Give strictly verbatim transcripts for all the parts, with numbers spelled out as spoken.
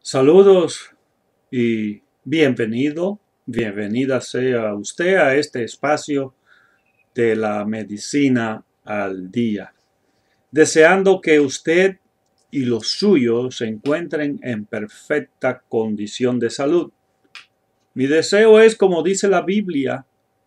Saludos y bienvenido, bienvenida sea usted a este espacio de la medicina al día. Deseando que usted y los suyos se encuentren en perfecta condición de salud. Mi deseo es, como dice la Biblia,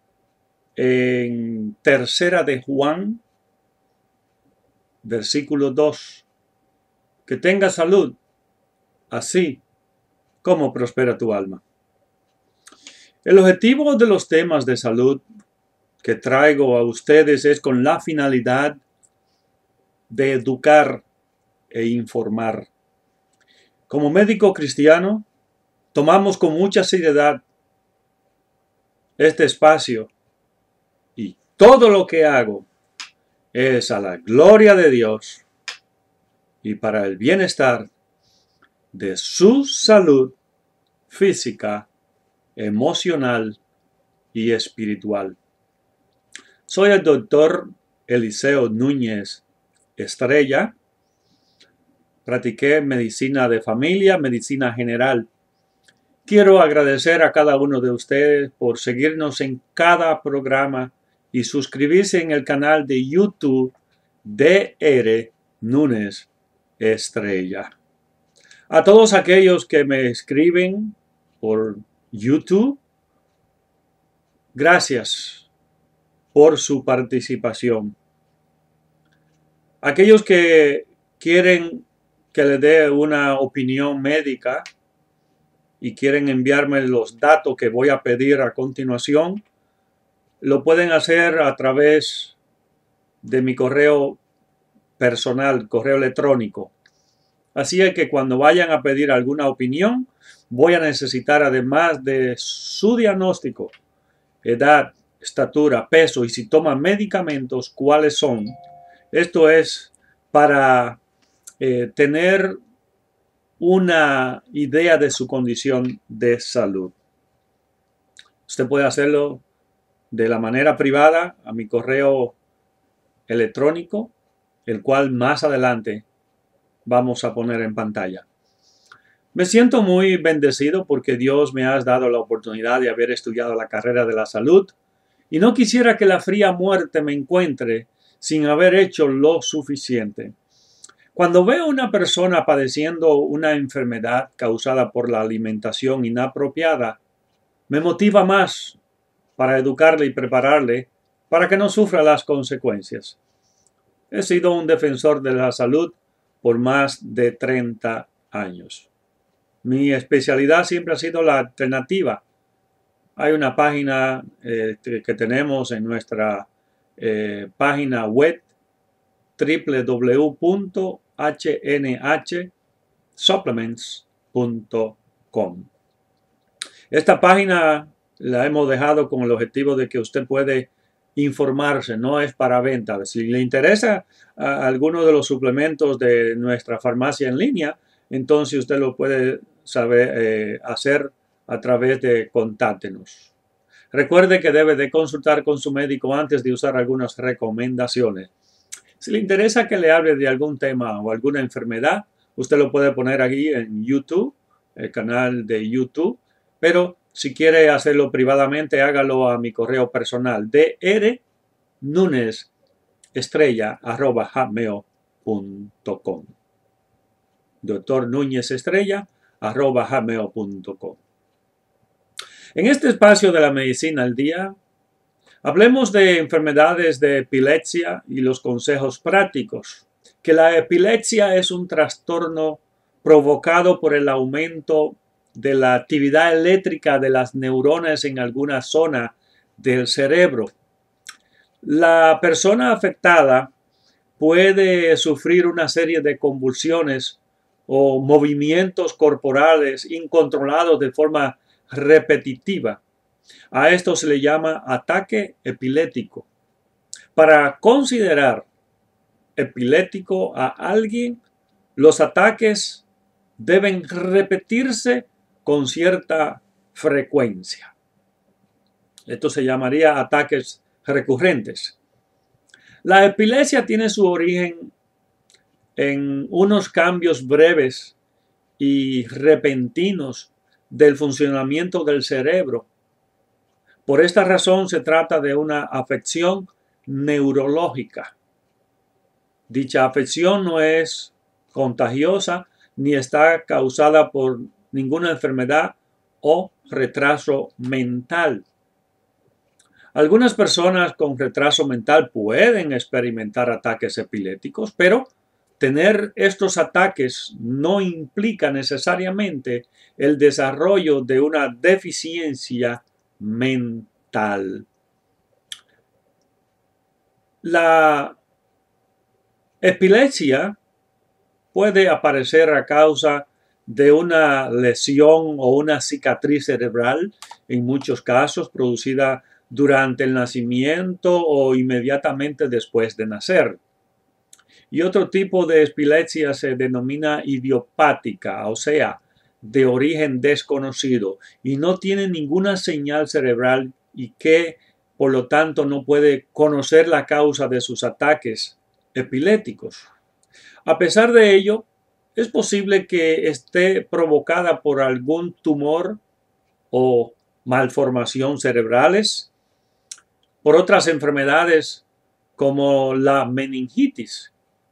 en Tercera de Juan, versículo dos, que tenga salud, así como prospera tu alma. El objetivo de los temas de salud que traigo a ustedes es con la finalidad de educar e informar. Como médico cristiano, tomamos con mucha seriedad este espacio y todo lo que hago es a la gloria de Dios y para el bienestar de su salud física, emocional y espiritual. Soy el doctor Eliseo Núñez Estrella. Practiqué medicina de familia, medicina general. Quiero agradecer a cada uno de ustedes por seguirnos en cada programa y suscribirse en el canal de YouTube D R Núñez Estrella. A todos aquellos que me escriben por YouTube, gracias por su participación. Aquellos que quieren que les dé una opinión médica y quieren enviarme los datos que voy a pedir a continuación, lo pueden hacer a través de mi correo personal, correo electrónico. Así es que cuando vayan a pedir alguna opinión, voy a necesitar, además de su diagnóstico, edad, estatura, peso y si toman medicamentos, cuáles son. Esto es para eh, tener una idea de su condición de salud. Usted puede hacerlo de la manera privada a mi correo electrónico, el cual más adelante vamos a poner en pantalla. Me siento muy bendecido porque Dios me ha dado la oportunidad de haber estudiado la carrera de la salud y no quisiera que la fría muerte me encuentre sin haber hecho lo suficiente. Cuando veo a una persona padeciendo una enfermedad causada por la alimentación inapropiada, me motiva más para educarle y prepararle para que no sufra las consecuencias. He sido un defensor de la salud por más de treinta años. Mi especialidad siempre ha sido la alternativa. Hay una página eh, que tenemos en nuestra eh, página web w w w punto h n h supplements punto com. Esta página la hemos dejado con el objetivo de que usted puede informarse, no es para venta. Si le interesa uh, alguno de los suplementos de nuestra farmacia en línea, entonces usted lo puede saber eh, hacer a través de contáctenos. Recuerde que debe de consultar con su médico antes de usar algunas recomendaciones. Si le interesa que le hable de algún tema o alguna enfermedad, usted lo puede poner aquí en YouTube, el canal de YouTube, pero si quiere hacerlo privadamente, hágalo a mi correo personal d r núñez estrella arroba hotmail punto com. doctor Núñez Estrella arroba hotmail punto com. En este espacio de la medicina al día, hablemos de enfermedades de epilepsia y los consejos prácticos. Que la epilepsia es un trastorno provocado por el aumento de la actividad eléctrica de las neuronas en alguna zona del cerebro. La persona afectada puede sufrir una serie de convulsiones o movimientos corporales incontrolados de forma repetitiva. A esto se le llama ataque epiléptico. Para considerar epiléptico a alguien, los ataques deben repetirse con cierta frecuencia. Esto se llamaría ataques recurrentes. La epilepsia tiene su origen en unos cambios breves y repentinos del funcionamiento del cerebro. Por esta razón se trata de una afección neurológica. Dicha afección no es contagiosa ni está causada por ninguna enfermedad o retraso mental. Algunas personas con retraso mental pueden experimentar ataques epilépticos, pero tener estos ataques no implica necesariamente el desarrollo de una deficiencia mental. La epilepsia puede aparecer a causa de una lesión o una cicatriz cerebral, en muchos casos producida durante el nacimiento o inmediatamente después de nacer. Y otro tipo de epilepsia se denomina idiopática, o sea, de origen desconocido, y no tiene ninguna señal cerebral y que, por lo tanto, no puede conocer la causa de sus ataques epilépticos. A pesar de ello, es posible que esté provocada por algún tumor o malformación cerebrales, por otras enfermedades como la meningitis.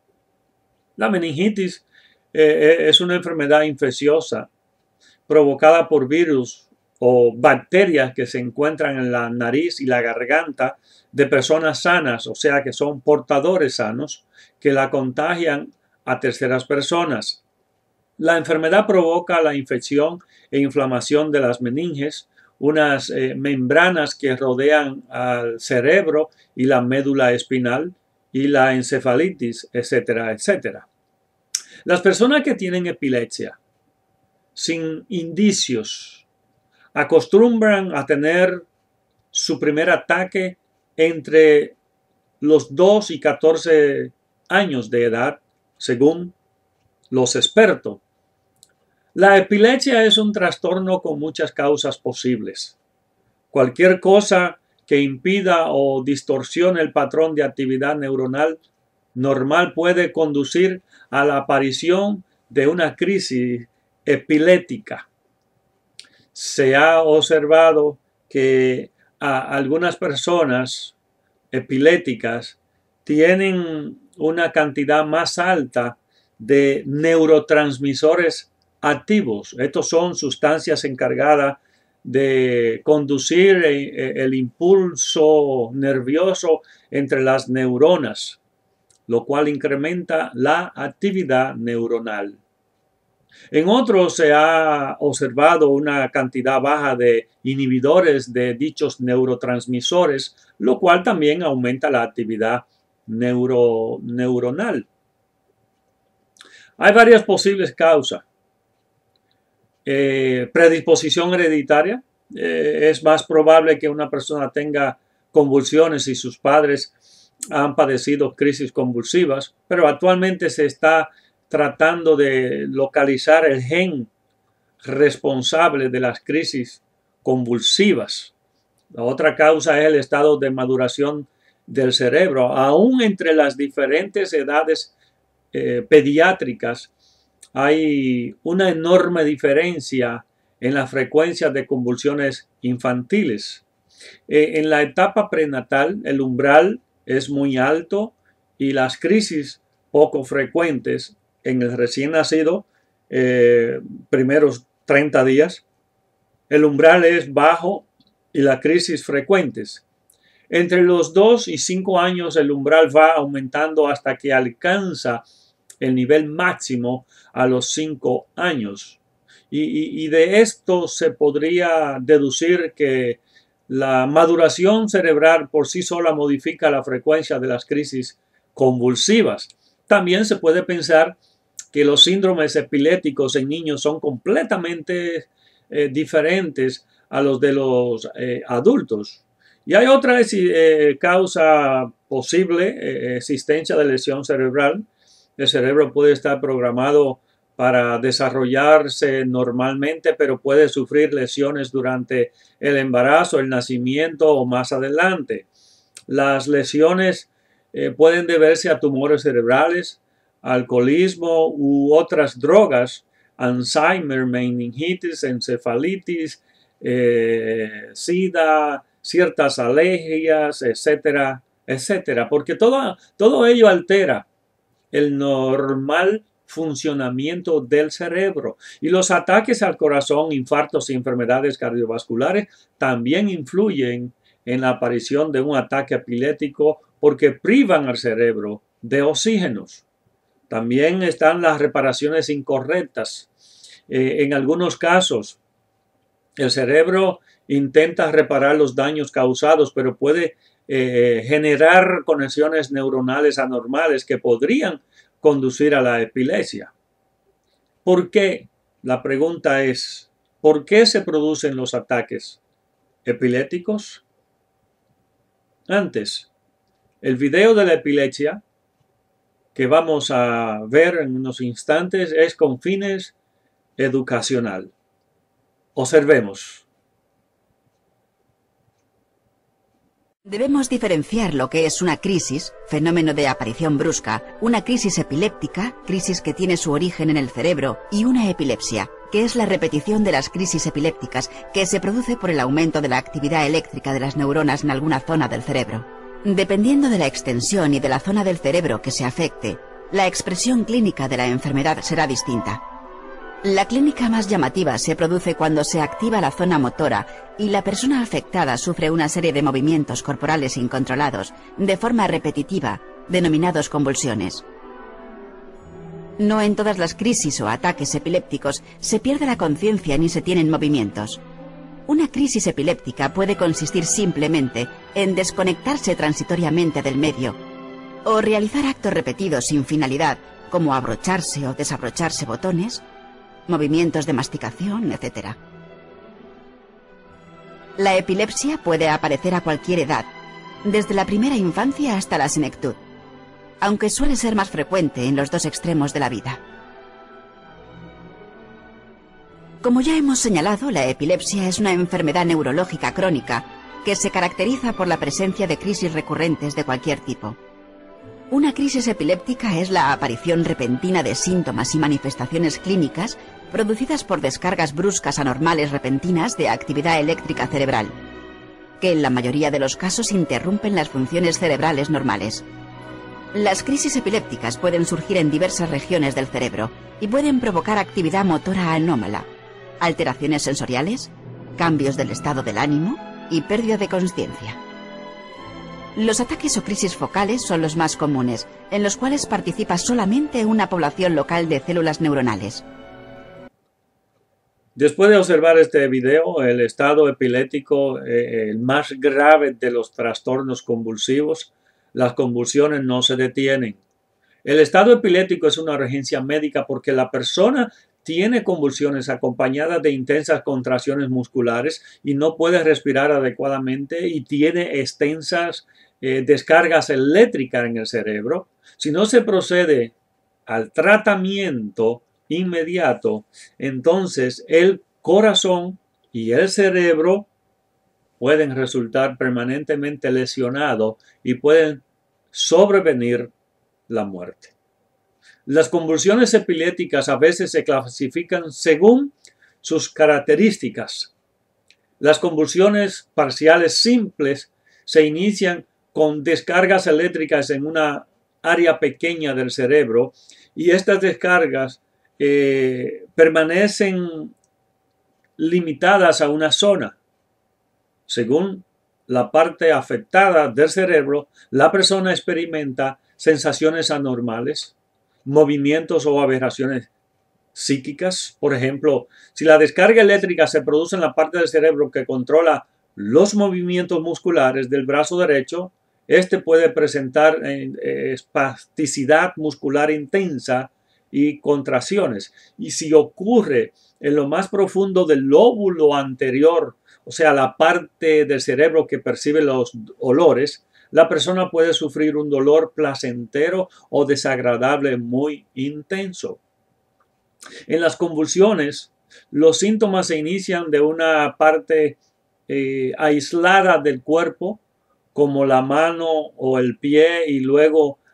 La meningitis eh, es una enfermedad infecciosa provocada por virus o bacterias que se encuentran en la nariz y la garganta de personas sanas, o sea que son portadores sanos, que la contagian a terceras personas. La enfermedad provoca la infección e inflamación de las meninges, unas eh, membranas que rodean al cerebro y la médula espinal, y la encefalitis, etcétera, etcétera. Las personas que tienen epilepsia sin indicios acostumbran a tener su primer ataque entre los dos y catorce años de edad, según los expertos. La epilepsia es un trastorno con muchas causas posibles. Cualquier cosa que impida o distorsione el patrón de actividad neuronal normal puede conducir a la aparición de una crisis epiléptica. Se ha observado que a algunas personas epilépticas tienen una cantidad más alta de neurotransmisores activos. Estos son sustancias encargadas de conducir el impulso nervioso entre las neuronas, lo cual incrementa la actividad neuronal. En otros se ha observado una cantidad baja de inhibidores de dichos neurotransmisores, lo cual también aumenta la actividad neuro, neuronal. Hay varias posibles causas. Eh, predisposición hereditaria. Eh, es más probable que una persona tenga convulsiones si sus padres han padecido crisis convulsivas, pero actualmente se está tratando de localizar el gen responsable de las crisis convulsivas. La otra causa es el estado de maduración del cerebro. Aún entre las diferentes edades eh, pediátricas hay una enorme diferencia en la frecuencia de convulsiones infantiles. Eh, en la etapa prenatal, el umbral es muy alto y las crisis poco frecuentes. En el recién nacido, eh, primeros treinta días, el umbral es bajo y las crisis frecuentes. Entre los dos y cinco años, el umbral va aumentando hasta que alcanza el nivel máximo a los cinco años. Y, y, y de esto se podría deducir que la maduración cerebral por sí sola modifica la frecuencia de las crisis convulsivas. También se puede pensar que los síndromes epilépticos en niños son completamente eh, diferentes a los de los eh, adultos. Y hay otra eh, causa posible, eh, existencia de lesión cerebral. El cerebro puede estar programado para desarrollarse normalmente, pero puede sufrir lesiones durante el embarazo, el nacimiento o más adelante. Las lesiones eh, pueden deberse a tumores cerebrales, alcoholismo u otras drogas, Alzheimer, meningitis, encefalitis, eh, SIDA, ciertas alergias, etcétera, etcétera, porque todo, todo ello altera el normal funcionamiento del cerebro. Y los ataques al corazón, infartos y enfermedades cardiovasculares también influyen en la aparición de un ataque epiléptico porque privan al cerebro de oxígenos. También están las reparaciones incorrectas. Eh, en algunos casos, el cerebro intenta reparar los daños causados, pero puede eh, generar conexiones neuronales anormales que podrían conducir a la epilepsia. ¿Por qué? La pregunta es, ¿por qué se producen los ataques epilépticos? Antes, el video de la epilepsia que vamos a ver en unos instantes es con fines educacional. Observemos. Debemos diferenciar lo que es una crisis, fenómeno de aparición brusca, una crisis epiléptica, crisis que tiene su origen en el cerebro, y una epilepsia, que es la repetición de las crisis epilépticas que se produce por el aumento de la actividad eléctrica de las neuronas en alguna zona del cerebro. Dependiendo de la extensión y de la zona del cerebro que se afecte, la expresión clínica de la enfermedad será distinta. La clínica más llamativa se produce cuando se activa la zona motora y la persona afectada sufre una serie de movimientos corporales incontrolados, de forma repetitiva, denominados convulsiones. No en todas las crisis o ataques epilépticos se pierde la conciencia ni se tienen movimientos. Una crisis epiléptica puede consistir simplemente en desconectarse transitoriamente del medio o realizar actos repetidos sin finalidad, como abrocharse o desabrocharse botones, movimientos de masticación, etcétera. La epilepsia puede aparecer a cualquier edad, desde la primera infancia hasta la senectud, aunque suele ser más frecuente en los dos extremos de la vida. Como ya hemos señalado, la epilepsia es una enfermedad neurológica crónica que se caracteriza por la presencia de crisis recurrentes de cualquier tipo. Una crisis epiléptica es la aparición repentina de síntomas y manifestaciones clínicas producidas por descargas bruscas anormales repentinas de actividad eléctrica cerebral, que en la mayoría de los casos interrumpen las funciones cerebrales normales. Las crisis epilépticas pueden surgir en diversas regiones del cerebro y pueden provocar actividad motora anómala, alteraciones sensoriales, cambios del estado del ánimo y pérdida de consciencia. Los ataques o crisis focales son los más comunes, en los cuales participa solamente una población local de células neuronales. Después de observar este video, el estado epiléptico, eh, el más grave de los trastornos convulsivos, las convulsiones no se detienen. El estado epiléptico es una urgencia médica porque la persona tiene convulsiones acompañadas de intensas contracciones musculares y no puede respirar adecuadamente y tiene extensas eh, descargas eléctricas en el cerebro. Si no se procede al tratamiento inmediato, entonces el corazón y el cerebro pueden resultar permanentemente lesionados y pueden sobrevenir la muerte. Las convulsiones epilépticas a veces se clasifican según sus características. Las convulsiones parciales simples se inician con descargas eléctricas en una área pequeña del cerebro y estas descargas eh, permanecen limitadas a una zona. Según la parte afectada del cerebro, la persona experimenta sensaciones anormales, movimientos o aberraciones psíquicas. Por ejemplo, si la descarga eléctrica se produce en la parte del cerebro que controla los movimientos musculares del brazo derecho, este puede presentar eh, espasticidad muscular intensa y contracciones. Y si ocurre en lo más profundo del lóbulo anterior, o sea, la parte del cerebro que percibe los olores, la persona puede sufrir un dolor placentero o desagradable muy intenso. En las convulsiones, los síntomas se inician de una parte eh, aislada del cuerpo, como la mano o el pie, y luego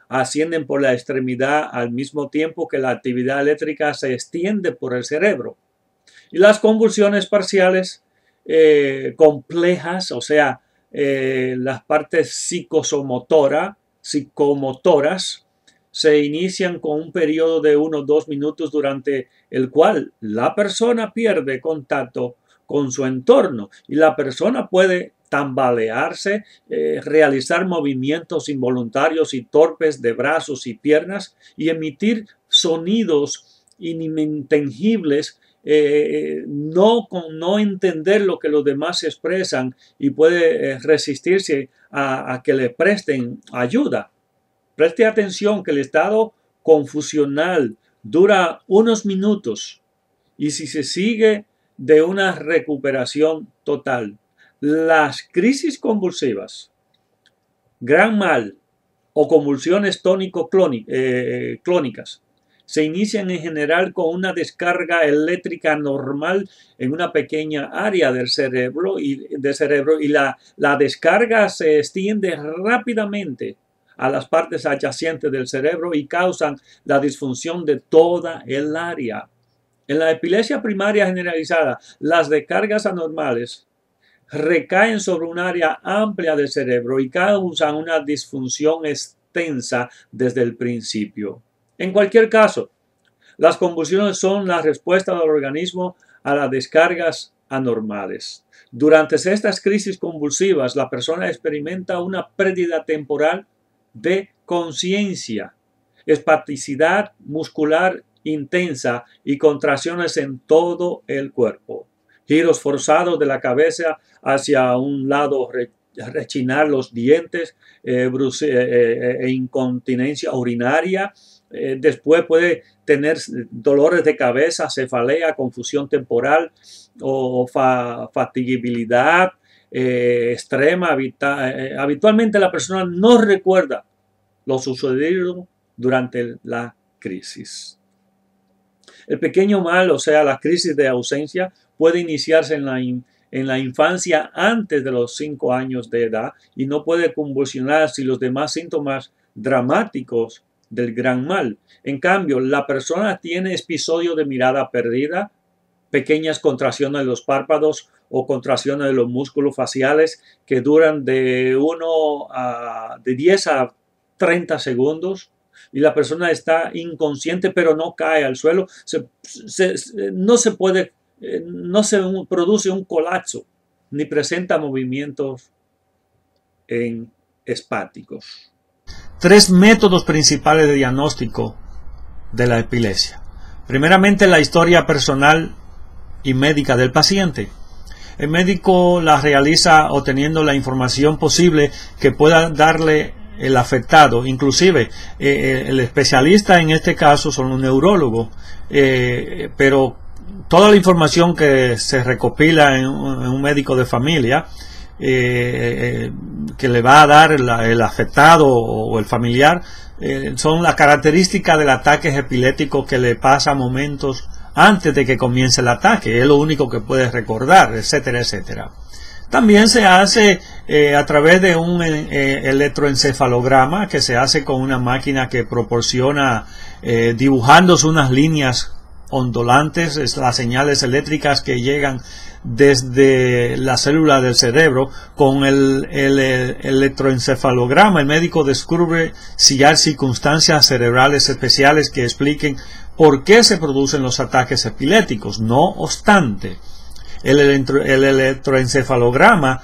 ascienden por la extremidad al mismo tiempo que la actividad eléctrica se extiende por el cerebro. Y las convulsiones parciales eh, complejas, o sea, eh, las partes psicosomotora, psicomotoras, se inician con un periodo de unos dos minutos durante el cual la persona pierde contacto con su entorno y la persona puede tambalearse, eh, realizar movimientos involuntarios y torpes de brazos y piernas y emitir sonidos inintengibles, eh, no, con, no entender lo que los demás expresan y puede eh, resistirse a, a que le presten ayuda. Preste atención que el estado confusional dura unos minutos y si se sigue de una recuperación total. Las crisis convulsivas, gran mal o convulsiones tónico-clónicas se inician en general con una descarga eléctrica normal en una pequeña área del cerebro y, del cerebro, y la, la descarga se extiende rápidamente a las partes adyacentes del cerebro y causan la disfunción de toda el área. En la epilepsia primaria generalizada, las descargas anormales recaen sobre un área amplia del cerebro y causan una disfunción extensa desde el principio. En cualquier caso, las convulsiones son la respuesta del organismo a las descargas anormales. Durante estas crisis convulsivas, la persona experimenta una pérdida temporal de conciencia, espasticidad muscular intensa y contracciones en todo el cuerpo. Giros forzados de la cabeza hacia un lado, rechinar los dientes, eh, eh, eh, incontinencia urinaria. Eh, después puede tener dolores de cabeza, cefalea, confusión temporal o fa fatigabilidad eh, extrema. Habita eh, habitualmente la persona no recuerda lo sucedido durante la crisis. El pequeño mal, o sea, la crisis de ausencia, puede iniciarse en la, in, en la infancia antes de los cinco años de edad y no puede convulsionar si los demás síntomas dramáticos del gran mal. En cambio, la persona tiene episodios de mirada perdida, pequeñas contracciones de los párpados o contracciones de los músculos faciales que duran de, uno a, de diez a treinta segundos. Y la persona está inconsciente pero no cae al suelo, se, se, no se puede, no se produce un colapso ni presenta movimientos en espásticos. Tres métodos principales de diagnóstico de la epilepsia. Primeramente, la historia personal y médica del paciente. El médico la realiza obteniendo la información posible que pueda darle el afectado. Inclusive eh, el especialista en este caso son los neurólogos, eh, pero toda la información que se recopila en un, en un médico de familia eh, eh, que le va a dar la, el afectado o el familiar eh, son las características del ataque epiléptico que le pasa momentos antes de que comience el ataque, es lo único que puede recordar, etcétera, etcétera. También se hace eh, a través de un eh, electroencefalograma que se hace con una máquina que proporciona eh, dibujándose unas líneas ondulantes, es las señales eléctricas que llegan desde la célula del cerebro. Con el, el, el electroencefalograma el médico descubre si hay circunstancias cerebrales especiales que expliquen por qué se producen los ataques epilépticos. No obstante, El, electro, el electroencefalograma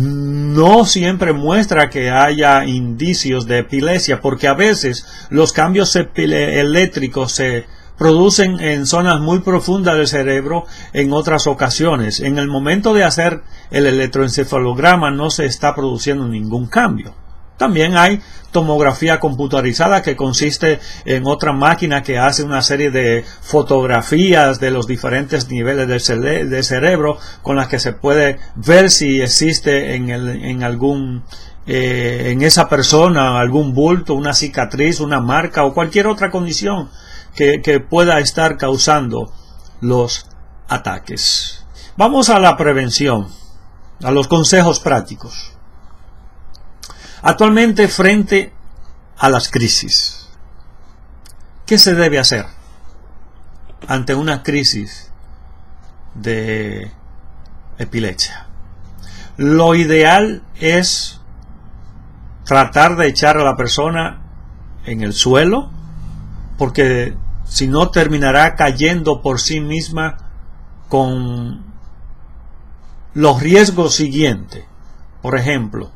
no siempre muestra que haya indicios de epilepsia, porque a veces los cambios eléctricos se producen en zonas muy profundas del cerebro en otras ocasiones. En el momento de hacer el electroencefalograma no se está produciendo ningún cambio. También hay tomografía computarizada, que consiste en otra máquina que hace una serie de fotografías de los diferentes niveles del cere de cerebro, con las que se puede ver si existe en, el, en algún eh, en esa persona algún bulto, una cicatriz, una marca o cualquier otra condición que, que pueda estar causando los ataques. Vamos a la prevención, a los consejos prácticos. Actualmente, frente a las crisis. ¿Qué se debe hacer ante una crisis de epilepsia? Lo ideal es tratar de echar a la persona en el suelo, porque si no terminará cayendo por sí misma con los riesgos siguientes. Por ejemplo,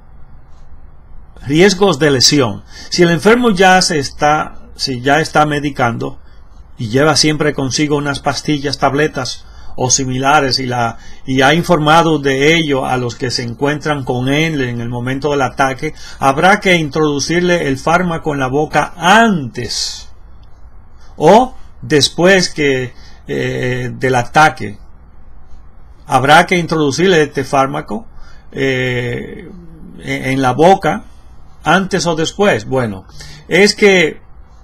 riesgos de lesión. Si el enfermo ya se está, si ya está medicando y lleva siempre consigo unas pastillas, tabletas o similares, y, la, y ha informado de ello a los que se encuentran con él en el momento del ataque, habrá que introducirle el fármaco en la boca antes o después que eh, del ataque. Habrá que introducirle este fármaco eh, en la boca antes o después. Bueno, es que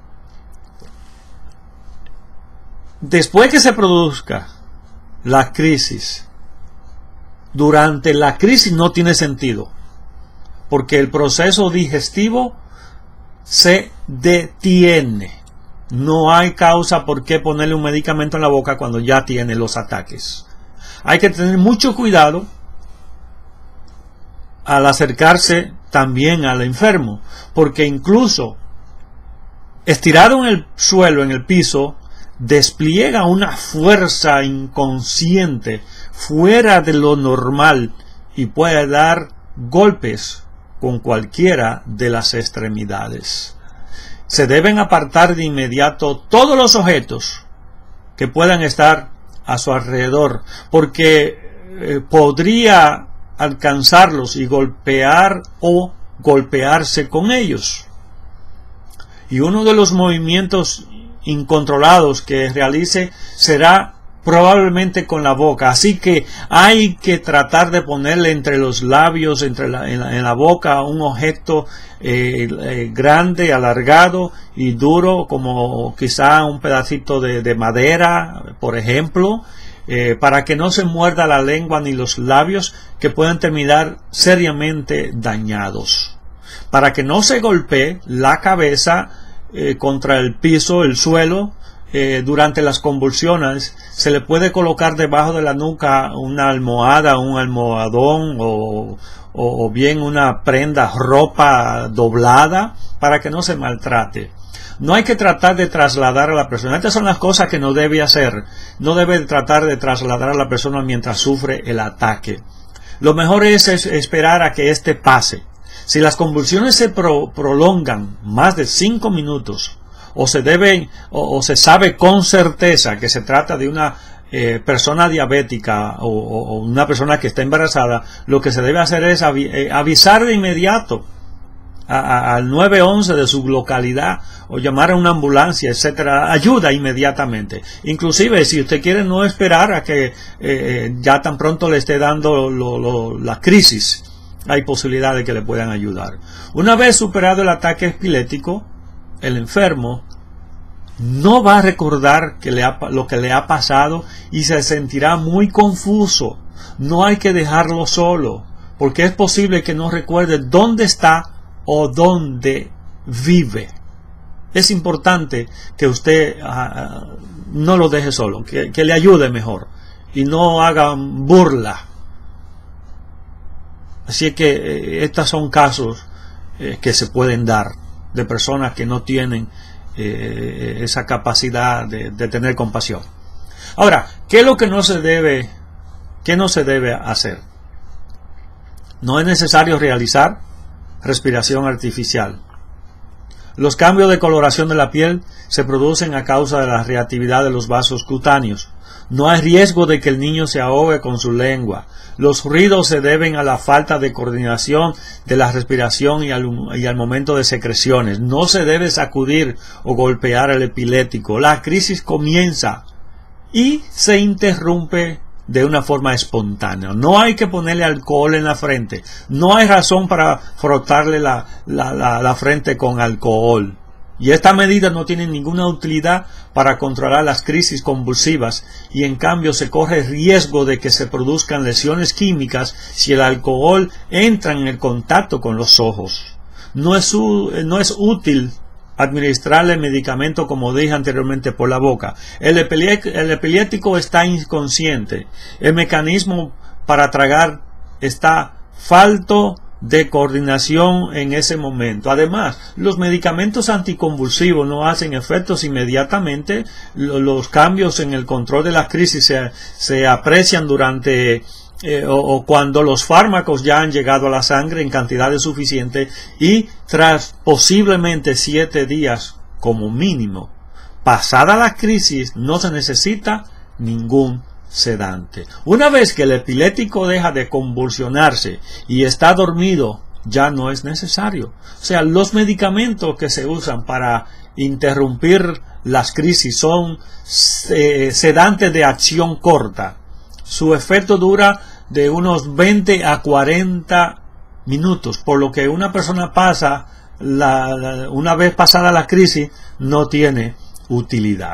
después que se produzca la crisis, durante la crisis no tiene sentido, porque el proceso digestivo se detiene. No hay causa por qué ponerle un medicamento en la boca cuando ya tiene los ataques. Hay que tener mucho cuidado al acercarse también al enfermo, porque incluso estirado en el suelo, en el piso, despliega una fuerza inconsciente fuera de lo normal y puede dar golpes con cualquiera de las extremidades. Se deben apartar de inmediato todos los objetos que puedan estar a su alrededor, porque eh, podría alcanzarlos y golpear o golpearse con ellos. Y uno de los movimientos incontrolados que realice será probablemente con la boca, así que hay que tratar de ponerle entre los labios, entre la, en, la, en la boca, un objeto eh, eh, grande, alargado y duro, como quizá un pedacito de, de madera, por ejemplo, eh, para que no se muerda la lengua ni los labios, que puedan terminar seriamente dañados, para que no se golpee la cabeza Eh, contra el piso, el suelo. Eh, durante las convulsiones se le puede colocar debajo de la nuca una almohada, un almohadón o, o, o bien una prenda, ropa doblada, para que no se maltrate. No hay que tratar de trasladar a la persona. Estas son las cosas que no debe hacer. No debe tratar de trasladar a la persona mientras sufre el ataque. Lo mejor es, es esperar a que éste pase. Si las convulsiones se pro, prolongan más de cinco minutos, o se deben, o, o se sabe con certeza que se trata de una eh, persona diabética o, o, o una persona que está embarazada, lo que se debe hacer es avi, eh, avisar de inmediato a, a, al nueve once de su localidad, o llamar a una ambulancia, etcétera. Ayuda inmediatamente. Inclusive, si usted quiere no esperar a que eh, ya tan pronto le esté dando lo, lo, la crisis, hay posibilidad de que le puedan ayudar. Una vez superado el ataque epiléptico, el enfermo no va a recordar que le ha, lo que le ha pasado y se sentirá muy confuso. No hay que dejarlo solo, porque es posible que no recuerde dónde está o dónde vive. Es importante que usted uh, no lo deje solo, que, que le ayude mejor y no haga burla. Así que eh, estos son casos eh, que se pueden dar de personas que no tienen eh, esa capacidad de, de tener compasión. Ahora, ¿qué es lo que no se debe, qué no se debe hacer? No es necesario realizar respiración artificial. Los cambios de coloración de la piel se producen a causa de la reactividad de los vasos cutáneos. No hay riesgo de que el niño se ahogue con su lengua. Los ruidos se deben a la falta de coordinación de la respiración y al, y al momento de secreciones. No se debe sacudir o golpear al epiléptico. La crisis comienza y se interrumpe de una forma espontánea. No hay que ponerle alcohol en la frente. No hay razón para frotarle la, la, la, la frente con alcohol. Y esta medida no tiene ninguna utilidad para controlar las crisis convulsivas, y en cambio se corre riesgo de que se produzcan lesiones químicas si el alcohol entra en el contacto con los ojos. no es, no es útil administrarle el medicamento, como dije anteriormente, por la boca. El, el epiléptico está inconsciente. El mecanismo para tragar está falto de coordinación en ese momento. Además, los medicamentos anticonvulsivos no hacen efectos inmediatamente. Los cambios en el control de la crisis se, se aprecian durante Eh, o, o cuando los fármacos ya han llegado a la sangre en cantidades suficientes y tras posiblemente siete días como mínimo. Pasada la crisis no se necesita ningún sedante. Una vez que el epiléptico deja de convulsionarse y está dormido, ya no es necesario. O sea, los medicamentos que se usan para interrumpir las crisis son eh, sedantes de acción corta. Su efecto dura de unos veinte a cuarenta minutos, por lo que una persona pasa, la, la, una vez pasada la crisis, no tiene utilidad.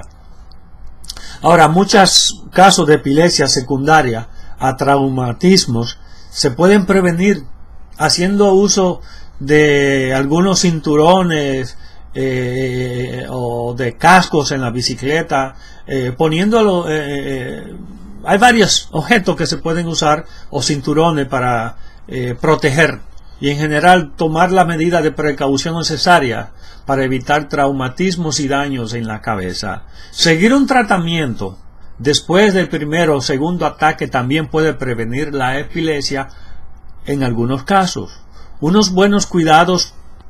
Ahora, muchos casos de epilepsia secundaria a traumatismos se pueden prevenir haciendo uso de algunos cinturones eh, o de cascos en la bicicleta, eh, poniéndolo... Eh, Hay varios objetos que se pueden usar o cinturones para eh, proteger y en general tomar la medida de precaución necesaria para evitar traumatismos y daños en la cabeza. Seguir un tratamiento después del primero o segundo ataque también puede prevenir la epilepsia en algunos casos. Unos buenos cuidados,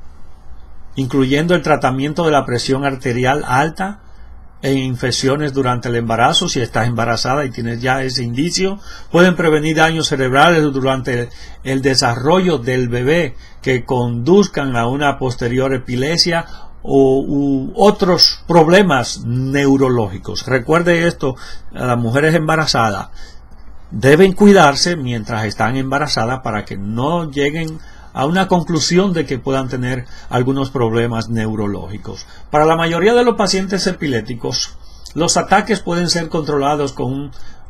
incluyendo el tratamiento de la presión arterial alta, e infecciones durante el embarazo, si estás embarazada y tienes ya ese indicio, pueden prevenir daños cerebrales durante el desarrollo del bebé que conduzcan a una posterior epilepsia o u otros problemas neurológicos. Recuerde esto, las mujeres embarazadas deben cuidarse mientras están embarazadas para que no lleguen a una conclusión de que puedan tener algunos problemas neurológicos. Para la mayoría de los pacientes epilépticos, los ataques pueden ser controlados con un,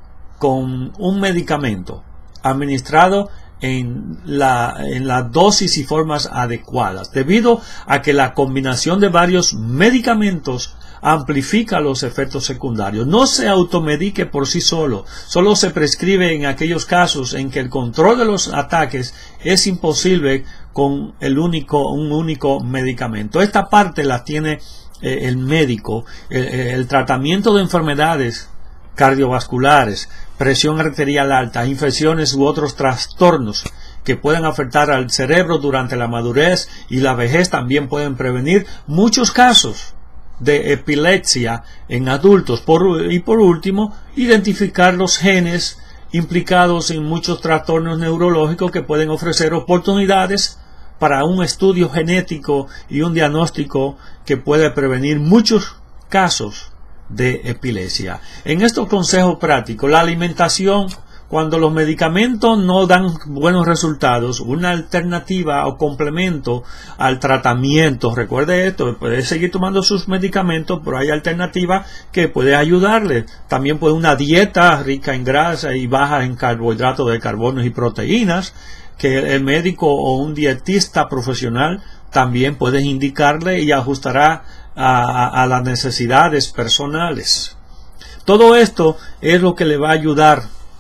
con un medicamento administrado en la, en la dosis y formas adecuadas, debido a que la combinación de varios medicamentos amplifica los efectos secundarios. No se automedique por sí solo, solo se prescribe en aquellos casos en que el control de los ataques es imposible con el único, un único medicamento. Esta parte la tiene eh, el médico. El, el tratamiento de enfermedades cardiovasculares, presión arterial alta, infecciones u otros trastornos que pueden afectar al cerebro durante la madurez y la vejez también pueden prevenir muchos casos de epilepsia en adultos. Por, y por último, identificar los genes implicados en muchos trastornos neurológicos que pueden ofrecer oportunidades para un estudio genético y un diagnóstico que puede prevenir muchos casos de epilepsia. En estos consejos prácticos, la alimentación, cuando los medicamentos no dan buenos resultados, una alternativa o complemento al tratamiento. Recuerde esto, puede seguir tomando sus medicamentos, pero hay alternativa que puede ayudarle. También puede una dieta rica en grasa y baja en carbohidratos de carbonos y proteínas, que el médico o un dietista profesional también puede indicarle y ajustará a, a, a las necesidades personales. Todo esto es lo que le va a ayudar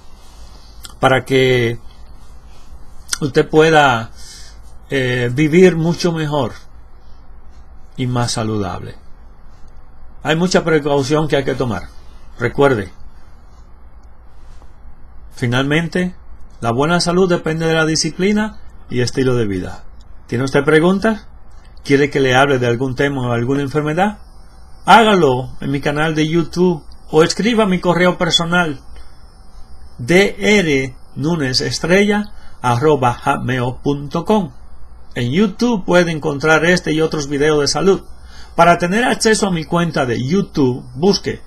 para que usted pueda eh, vivir mucho mejor y más saludable. Hay mucha precaución que hay que tomar. Recuerde, finalmente, la buena salud depende de la disciplina y estilo de vida. ¿Tiene usted preguntas? ¿Quiere que le hable de algún tema o alguna enfermedad? Hágalo en mi canal de YouTube o escriba a mi correo personal drnunesestrella arroba hotmail punto com. En YouTube puede encontrar este y otros videos de salud. Para tener acceso a mi cuenta de YouTube, busque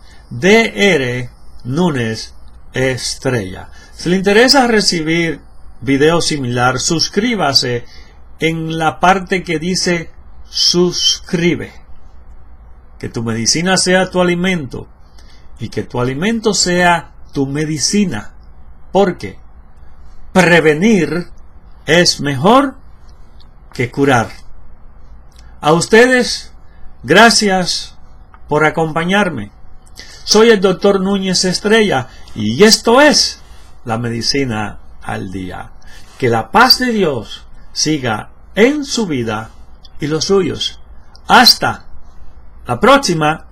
drnunesestrella. Si le interesa recibir videos similares, suscríbase en la parte que dice suscribe. Que tu medicina sea tu alimento y que tu alimento sea tu medicina. Porque prevenir es mejor que curar. A ustedes, gracias por acompañarme. Soy el doctor Núñez Estrella y esto es la Medicina al Día. Que la paz de Dios siga en su vida y los suyos. Hasta la próxima.